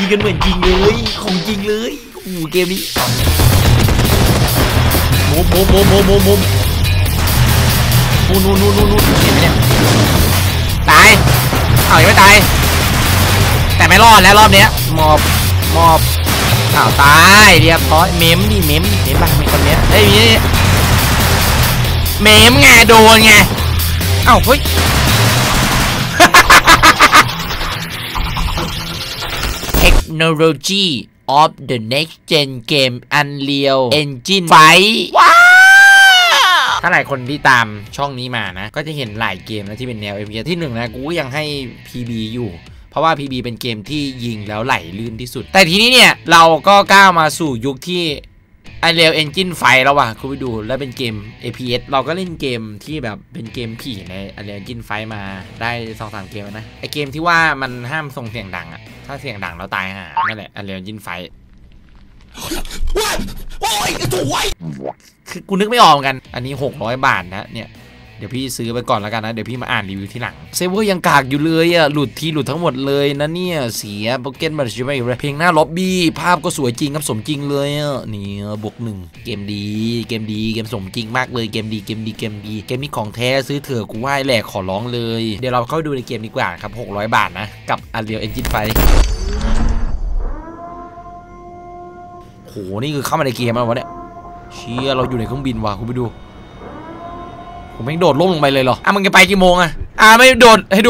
กันเหมือนจริงเลยของจริงเลยโอ้เกมนี้โมนูนูเห็นไหมเนี่ยตายเอายังไม่ตายแต่ไม่รอดแล้วรอบเนี้ยมอบอ้าวตายเรียบร้อยเมมบ้างมีคนเนี้ยเฮ้ยเมมไงโดนไงเอ้าเฮ้ยTechnology of the next gen game Unreal Engine 5ว้าวถ้าหลายคนที่ตามช่องนี้มานะก็จะเห็นหลายเกมนะที่เป็นแนว FPS ที่1นะกูก็ยังให้ PB อยู่เพราะว่า PB เป็นเกมที่ยิงแล้วไหลลื่นที่สุดแต่ทีนี้เนี่ยเราก็ก้าวมาสู่ยุคที่ Unreal Engine 5แล้วว่ะคุณไปดูแล้วเป็นเกม FPS เราก็เล่นเกมที่แบบเป็นเกมผีใน Unreal Engine 5มาได้ 2-3 เกมนะไอเกมที่ว่ามันห้ามส่งเสียงดังอะถ้าเสียงดังแล้วตายห่านั่นแหละ Unreal Engine 5คือกูนึกไม่ออกกันอันนี้600 บาทนะเนี่ยเดี๋ยวพี่ซื้อไปก่อนแล้วกันนะเดี๋ยวพี่มาอ่านรีวิวที่หลังเซิร์ฟเวอร์ยังกากอยู่เลยอ่ะหลุดทั้งหมดเลยนะเนี่ยเสียโปรเกมมันใช่ไหมเพลงหน้าล็อบบี้ภาพก็สวยจริงครับสมจริงเลยอ่ะนี่+1เกมดีเกมสมจริงมากเลยเกมดีเกมนี้ของแท้ซื้อเถอะกูไหว้แหลกขอร้องเลยเดี๋ยวเราเข้าดูในเกมดีกว่าครับ600 บาทนะกับ Unreal Engine 5โหนี่คือเข้ามาในเกมแล้ววะเนี่ยเชี่ยเราอยู่ในเครื่องบินว่ะคุณไปดูผมไม่โดดลงไปเลยเหรอมึงจะไปกี่โมงไม่โดดให้ดู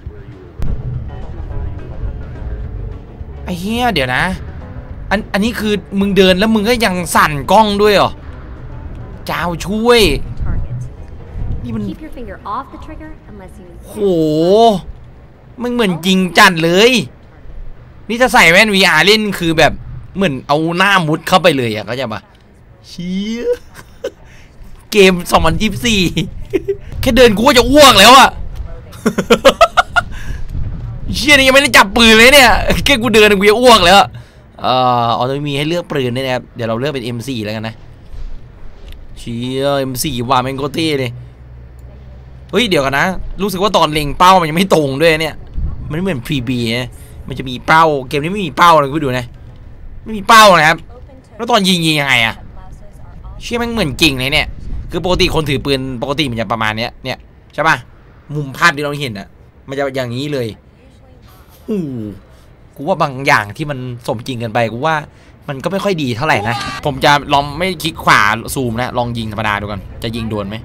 ไอ้เหี้ยเดี๋ยวนะอันนี้คือมึงเดินแล้วมึงก็ยังสั่นกล้องด้วยเหรอเจ้าช่วยนี่มันโหมึงเหมือนจริงจัดเลยนี่จะใส่แว่น VR เล่นคือแบบเหมือนเอาหน้ามุดเข้าไปเลยก็จะมาเชี่ยเกม2024แค่เดินกูก็จะอ้วกแล้วอะเชี่ยนี่ยังไม่ได้จับปืนเลยเนี่ยแค่กูเดินกูจะอ้วกแล้วจะมีให้เลือกปืนด้วยนะครับเดี๋ยวเราเลือกเป็น M4 แล้วกันนะเชี่ย M4 ว่าแม่งโคตรเท่เลยเฮ้ยเดี๋ยวกันนะรู้สึกว่าตอนเล็งเป้ามันยังไม่ตรงด้วยเนี่ยมันไม่เหมือน PB นะมันจะมีเป้าเกมนี้ไม่มีเป้าเลยกูดูนะไม่มีเป้านะครับแล้วตอนยิงยังไงอะเชี่ยแม่งเหมือนจริงเลยเนี่ยคือปกติคนถือปืนปกติมันจะประมาณเนี่ยใช่ป่ะมุมภาพที่เราเห็นอ่ะมันจะอย่างนี้เลยกูว่าบางอย่างที่มันสมจริงกันไปกูว่ามันก็ไม่ค่อยดีเท่าไหร่นะผมจะลองไม่คลิกขวาซูมนะลองยิงธรรมดาดูก่อนจะยิงโดนไหม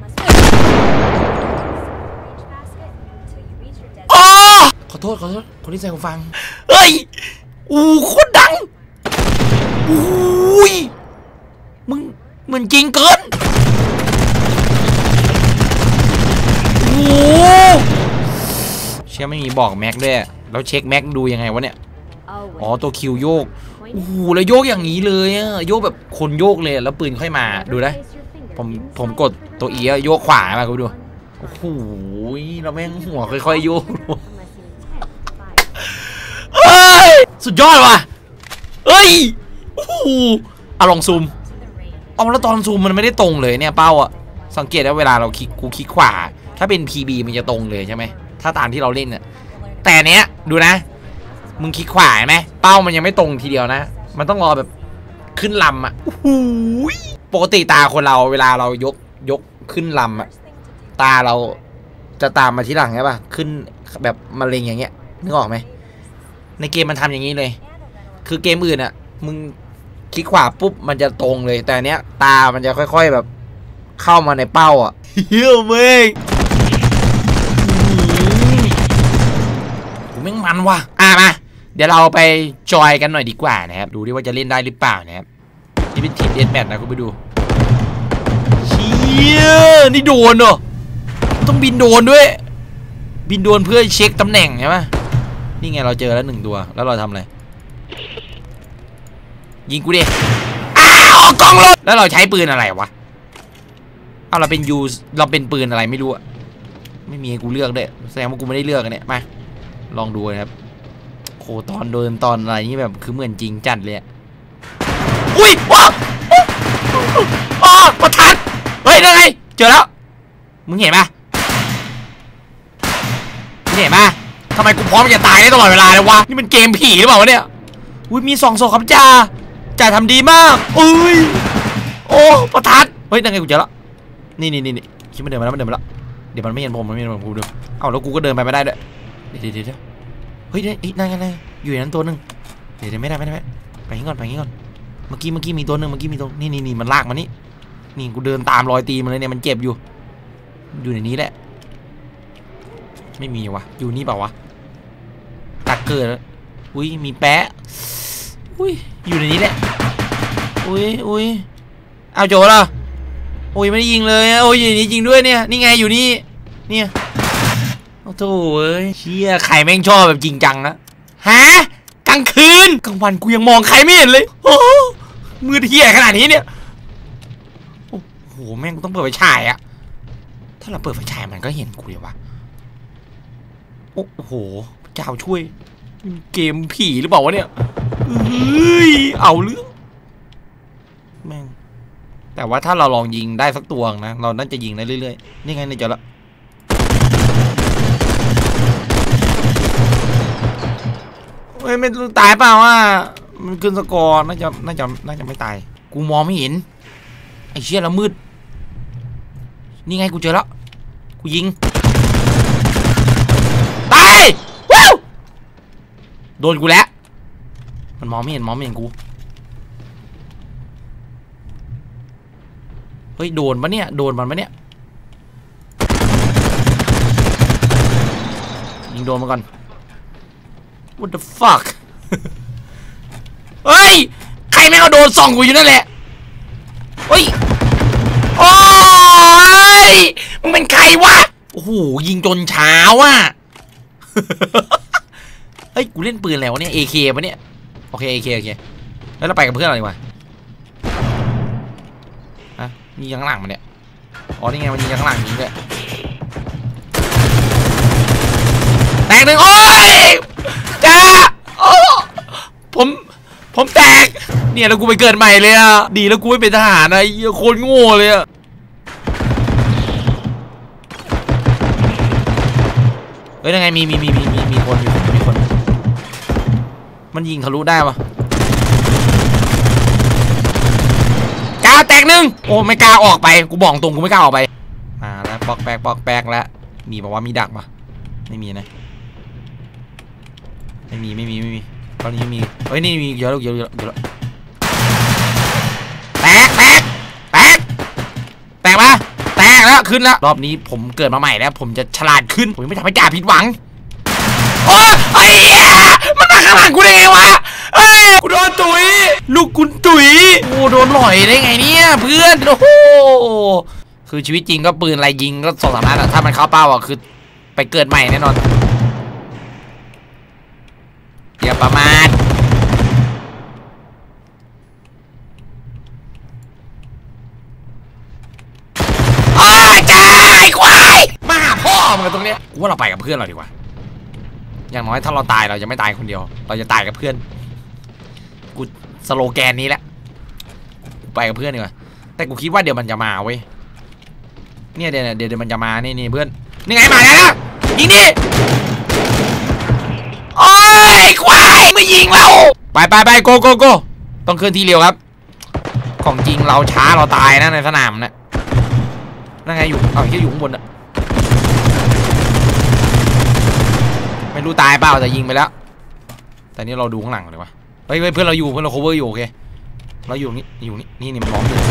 ขอโทษคนที่ใส่หูฟังเฮ้ยโคตรดังมึงเหมือนจริงเกินเชื่อไม่มีบอกแม็กด้วยแล้วเช็คแม็กดูยังไงวะเนี่ยอ๋อตัวคิวโยกแล้วโยกอย่างนี้เลยโยกแบบคนโยกเลยแล้วปืนค่อยมาดูนะผมกดตัวอีโยกขวามาคุณดูโอ้โหเราแม่งหัวค่อยๆโยกสุดยอดว่ะเฮ้ยลองซูมแล้วตอนซูมมันไม่ได้ตรงเลยเนี่ยเป้าสังเกตว่าเวลาเราคลิกขวาถ้าเป็น PB มันจะตรงเลยใช่ไหมถ้าตามที่เราเล่นเนี่ยแต่เนี้ยดูนะมึงคลิกขวาไหมเป้ามันยังไม่ตรงทีเดียวนะมันต้องรอแบบขึ้นลำปกติตาคนเราเวลาเรายกขึ้นลำตาเราจะตามมาทีหลังใช่ป่ะขึ้นแบบมะเร็งอย่างเงี้ยนึกออกไหมในเกมมันทำอย่างนี้เลยคือเกมอื่นมึงคลิกขวาปุ๊บมันจะตรงเลยแต่เนี้ยตามันจะค่อยๆแบบเข้ามาในเป้าเฮี้ยเม้งกูแม่งมันว่ะมาเดี๋ยวเราไปจอยกันหน่อยดีกว่านะครับดูดิว่าจะเล่นได้หรือเปล่านะครับนี่เป็นทีมเดนแมทนะคุณไปดูเชี่ยนี่โดนเหรอต้องบินโดนด้วยบินโดนเพื่อเช็คตำแหน่งใช่ไหมนี่ไงเราเจอแล้ว1 ตัวแล้วเราทำอะไรยิงกูดิกล้องลงแล้วเราใช้ปืนอะไรวะเราเป็นปืนอะไรไม่รู้ไม่มีให้กูเลือกด้วยแสดงว่ากูไม่ได้เลือกกันเนี่ยมาลองดูนะครับโคตอนโดนตอนอะไรนี่แบบคือเหมือนจริงจัดเลยอุ้ยว้าวประทัดเฮ้ยได้ไงเจอแล้วมึงเห็นปะทำไมกูพร้อมจะตายได้ตลอดเวลาเลยวะนี่มันเกมผีหรือเปล่าวะเนี่ยอุ้ยมี2 ศพครับจ่าทำดีมากอุ้ยโอ้ประทัดเฮ้ยยังไงกูเจอละนี่คิดมันเดินมาแล้วเดี๋ยวมันไม่เห็นผมกูดูเอ้าแล้วกูก็เดินไปไม่ได้ด้วยเดี๋ยวเฮ้ยนั่นอยู่ในนั้นตัวนึงเดี๋ยวไม่ได้ไปงี้ก่อนเมื่อกี้มีตัวนึงนี่มันลากมานี่กูเดินตามรอยตีมันเลยเนี่ยมันเจ็บอยู่ในนี้แหละไม่มีวะอยู่นี่เปล่าวะตักเกิดอุ้ยมีแปะอุ้ยอยู่ในนี้แหละอุ้ยเอาโจล่ะโอ้ยไม่ได้ยิงเลยโอ้ยอยู่นี่จริงด้วยเนี่ยนี่ไงอยู่นี่เนี่ยโอ้โหเอ้ยเชี่ยใครแม่งชอบแบบจริงจังนะฮะกลางคืนกลางวันกูยังมองใครไม่เห็นเลยโอ้มืดเหี้ยขนาดนี้เนี่ยโอ้โหแม่งต้องเปิดไฟฉายอะถ้าเราเปิดไฟฉายมันก็เห็นกูเลยวะโอ้โหเจ้าช่วยเกมผีหรือเปล่าวะเนี่ยเอาเรื่องแม่งแต่ว่าถ้าเราลองยิงได้สักตัวนะเราน่าจะยิงได้เรื่อยๆนี่ไงในจอละเฮ้ยไม่ตายเปล่าว่ามันขึ้นสกอร์น่าจะไม่ตายกูมองไม่เห็นไอ้เชี่ยแล้วมืดนี่ไงกูเจอแล้วกูยิงตายวู้โดนกูแล้วมันมองไม่เห็นกูเฮ้ยโดนมันปะเนี่ยยิงโดนมาก่อน What the fuck เฮ้ยใครแม่งเอาโดนส่องกูอยู่นั่นแหละเฮ้ยโอ้ยมึงเป็นใครวะโอ้โหยิงจนเช้าอ่ะ เฮ้ยกูเล่นปืนแล้วเนี่ย AK ปะเนี่ยโอเค AK แล้วเราไปกับเพื่อนอะไรวะฮะยิงข้างหลังมันเนี่ยอ๋อนี่ไงมันยิงข้างหลังยิงด้วยแตกหนึ่งโอ้ยจ้าโอ้ผมแตกเนี่ยแล้วกูไปเกิดใหม่เลยอ่ะดีแล้วกูไม่เป็นทหารนะไอ้โคตรโง่เลยอ่ะเฮ้ยยังไงมีคนมันยิงทะลุได้ปะกาแตกหนึ่งโอ้ไม่กล้าออกไปกูบอกตรงกูไม่กล้าออกไปมาแล้วปอกแป๊กแล้วมีบอกว่ามีดักปะไม่มีนะไม่มีตอนนี้มีเฮ้ยนี่มีเยอะแล้วแตกมาแตกแล้วขึ้นแล้วรอบนี้ผมเกิดมาใหม่แล้วผมจะฉลาดขึ้นผมไม่ทำให้จ่าผิดหวังโอ้ไอ้มันมาข้างหลังกูได้ไงวะเอ้ยกูโดนตุ๋ยลูกคุณตุ๋ยโอ้โดนหล่อยได้ไงเนี่ยเพื่อนโอ้โหคือชีวิตจริงก็ปืนอะไรยิงก็2-3 นัดถ้ามันเข้าเป้าอ่ะคือไปเกิดใหม่แน่นอนอย่าประมาทจ้าไอ้ควายมาหาพ่อมึงตรงเนี้ยกูว่าเราไปกับเพื่อนเราดีกว่าอย่างน้อยถ้าเราตายเราจะไม่ตายคนเดียวเราจะตายกับเพื่อนกูสโลแกนนี้แหละกูไปกับเพื่อนดีกว่าแต่กูคิดว่าเดี๋ยวมันจะมาเว้ยเนี่ยเดี๋ยวมันจะมานี่เพื่อนนี่ไงมาแล้วยิงดิโอ้ยควายไม่ยิงเราไปโกต้องเคลื่อนที่เร็วครับของจริงเราช้าเราตายนะในสนามนะนั่นไงอยู่เอาแค่อยู่ข้างบนอะไม่รู้ตายเปล่าแต่ยิงไปแล้วแต่นี่เราดูข้างหลังเลยวะเฮ้ยเพื่อนเราอยู่เพื่อนเรา cover อยู่โอเคเราอยู่นี่มันมองอยู่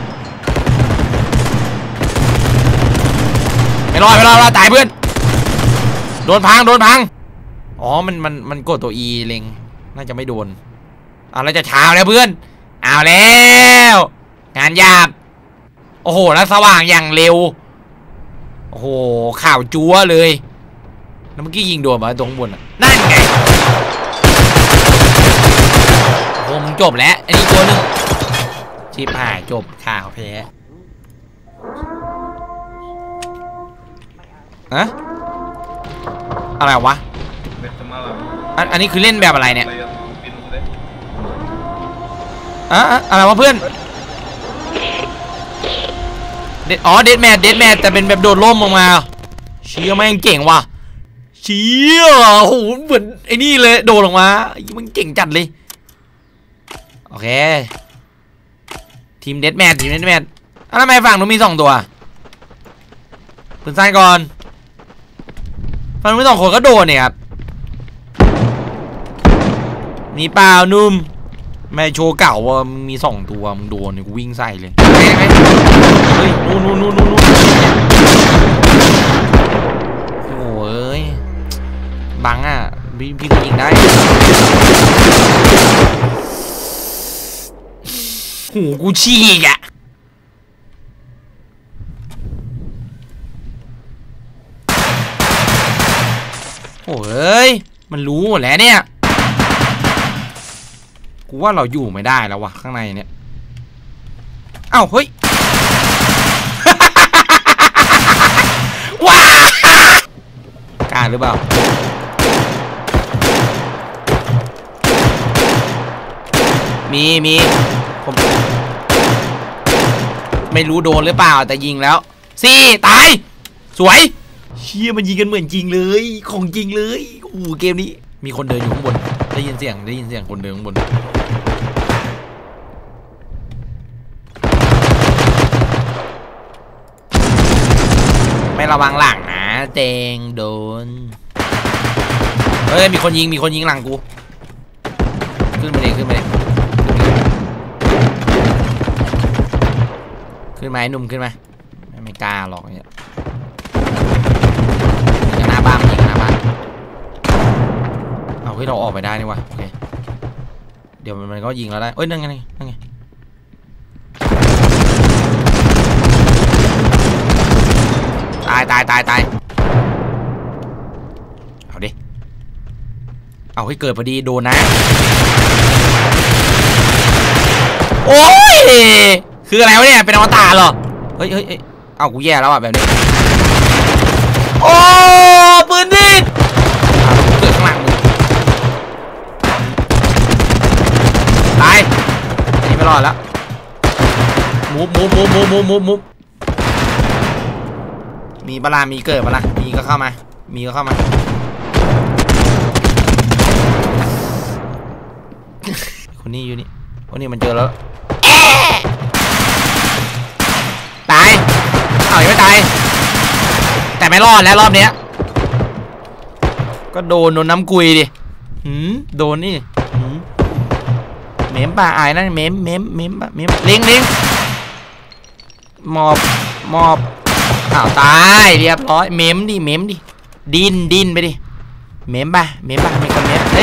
ไม่รอดตายเพื่อนโดนพังอ๋อมันกดตัว E เล็งน่าจะไม่โดนแล้วจะเช้าแล้วเพื่อนเอาแล้วงานหยาบโอ้โหแล้วสว่างอย่างเร็วโอ้โหข่าวจั๊วเลยแล้วเมื่อกี้ยิงโดนมาตรงบนนั่นไงโอ้มึงจบแล้วอันนี้ตัวนึงชิบหายจบข่าวแพ้อะอะไรวะอันนี้คือเล่นแบบอะไรเนี่ยอะไรวะเพื่อนเดดแมทแต่เป็นแบบโดดร่มออกมาเชี่ยแม่งเก่งว่ะเชี่ยโอ้โหเหมือนไอ้นี่เลยโดดออกมามันเก่งจัดเลยโอเคทีมเดธแมททำไมฝั่งนู้นมี2ตัวปืนสั้นก่อนฝั่งนู้นมี2คนก็โดนเนี่ยครับมีเปล่านุ่มไม่โชว์เก่าว่ามึงมี2ตัวมึงโดนกูวิ่งใส่เลยเฮ้ยนู่นโอ้ยบังอ่ะพี่ก็ยิงได้หูกูฉีกอ่ะโอ้ยมันรู้หมดแล้วเนี่ยกูว่าเราอยู่ไม่ได้แล้ววะข้างในเนี่ยเอ้าเฮ้ย ว้ากล้าหรือเปล่ามีผมไม่รู้โดนหรือเปล่าแต่ยิงแล้วตายสวยเชี่ยมันยิงกันเหมือนจริงเลยของจริงเลยโอ้เกมนี้มีคนเดินอยู่ข้างบนได้ยินเสียงคนเดินข้างบนไม่ระวังหลังนะเตงโดนเฮ้ยมีคนยิงหลังกูขึ้นมาเลยขึ้นมาไอ้หนุ่มขึ้นมาไม่กล้าหรอกเนี่ยยิงหน้าบ้านเอาเฮ้ยเราออกไปได้นี่วะโอเคเดี๋ยวมันก็ยิงเราได้เอ้ยนั่งไงตายเอาดิเอาให้เกิดพอดีโดนนะโอ้ยคืออะไรวะเนี่ยเป็นอวตารเหรอเฮ้ยเอากูแย่แล้วอ่ะแบบนี้โอ้ปืนดิดเกิดข้างหลังมึงตายอันนี้ไม่รอดแล้วมุบมีปลามีเกิดปลามีก็เข้ามาคนนี้อยู่นี่คนนี้มันเจอแล้วตายเอายังไม่ตายแต่ไม่รอดแล้วรอบเนี้ยก็โดนน้ำกุยดิโดนนี่เมมป่าอายนั่นเมมเล็งมอบอ้าวตายเรียบร้อยเมมดิดินไปดิเมมป่ะมีคนเมมเฮ้ย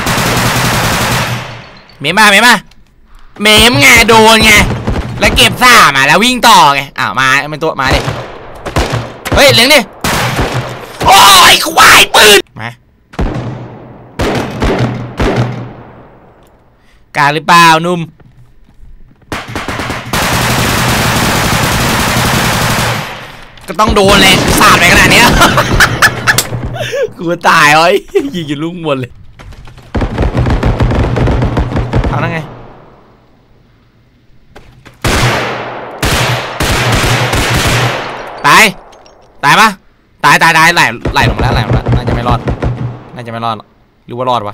เมมไงโดนไงแล้วเก็บซ่ามาแล้ววิ่งต่อไงอ้าวมาเป็นตัวมาดิเฮ้ยเลี้ยงดิโอ้ยควายปืนมาการหรือเปล่านุ่มก็ต้องโดนเลยสาดไปขนาดนี้ กูตายเอ้ยยิงอยู่ลูกหมดเลยเอานั่งไงตายปะตายไหลลงมาแล้วน่าจะไม่รอดหรือว่ารอดวะ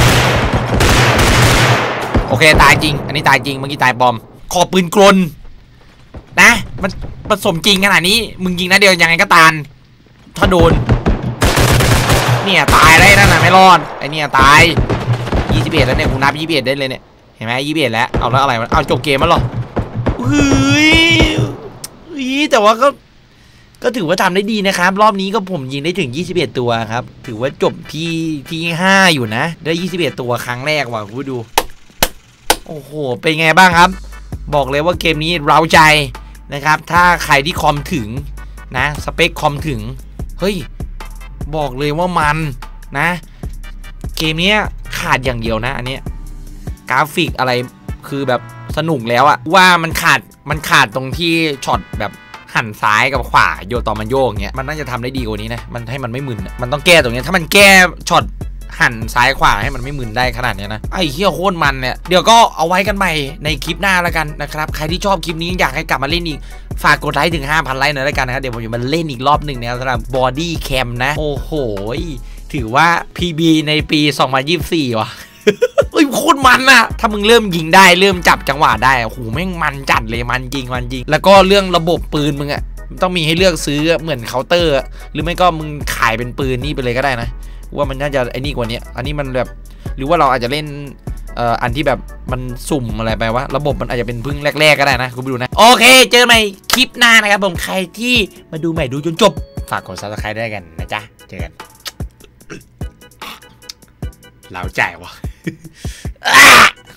โอเคตายจริงอันนี้ตายจริงเมื่อกี้ตายปลอมขอปืนกลนะมันผสมจริงขนาดนี้มึงยิงนะเดียวยังไงก็ตายถ้าโดนเนี่ยตายได้นั่นน่ะไม่รอดไอเนี่ยตาย21แล้วเนี่ยกูนับ21ได้เลยเนี่ยเห็นไหม21แล้วเอาแล้วอะไรมันเอาจบเกมมั้งหรอเฮ้ยแต่ว่าก็ถือว่าทำได้ดีนะครับรอบนี้ก็ผมยิงได้ถึง21ตัวครับถือว่าจบที่5อยู่นะได้21ตัวครั้งแรกว่ะคุณดูโอ้โหเป็นไงบ้างครับบอกเลยว่าเกมนี้เร้าใจนะครับถ้าใครที่คอมถึงนะสเปคคอมถึงเฮ้ยบอกเลยว่ามันนะเกมนี้ขาดอย่างเดียวนะอันนี้กราฟิกอะไรคือแบบสนุกแล้วอะว่ามันขาดตรงที่ช็อตแบบหันซ้ายกับขวาโยตอนมันโยกอย่างเงี้ยมันน่าจะทำได้ดีกว่านี้นะมันให้มันไม่มึนมันต้องแก้ตรงนี้ถ้ามันแก้ช็อตหันซ้ายขวาให้มันไม่มึนได้ขนาดนี้นะไอ้เหี้ยโคตรมันเนี่ยเดี๋ยวก็เอาไว้กันใหม่ในคลิปหน้าแล้วกันนะครับใครที่ชอบคลิปนี้อยากให้กลับมาเล่นอีกฝากกดไลค์ถึง 5,000 ไลค์หน่อยแล้วกันนะครับเดี๋ยวผมจะมาเล่นอีกรอบหนึ่งนะสำหรับบอดี้แคมนะโอ้โหถือว่า PB ในปี 2024 ว่ะ เฮ้ยโคตรตรมันอะถ้ามึงเริ่มยิงได้เริ่มจับจังหวะได้โอ้โหแม่งมันจัดเลยมันจริงแล้วก็เรื่องระบบปืนมึงอะต้องมีให้เลือกซื้อเหมือนเคาน์เตอร์หรือไม่ก็มึงขายเป็นปืนนี่ไปเลยก็ได้นะว่ามันน่าจะไอ้นี่กว่านี้อันนี้มันแบบหรือว่าเราอาจจะเล่นอันที่แบบมันสุ่มอะไรไปวะระบบมันอาจจะเป็นพึ่งแรกๆก็ได้นะคุณไปดูนะโอเคเจอใหม่คลิปหน้านะครับผมใครที่มาดูใหม่ดูจนจบฝากกด Subscribe ด้วยกันนะจ๊ะเจอกันเล้าใจวะ